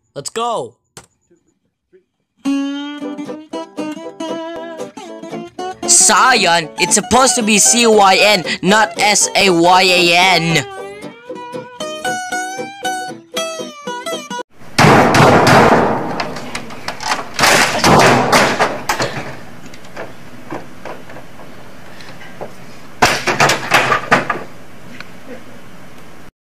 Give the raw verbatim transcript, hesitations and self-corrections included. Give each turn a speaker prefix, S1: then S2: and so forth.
S1: Let's go. Cyan, it's supposed to be C Y N, not S A Y A N.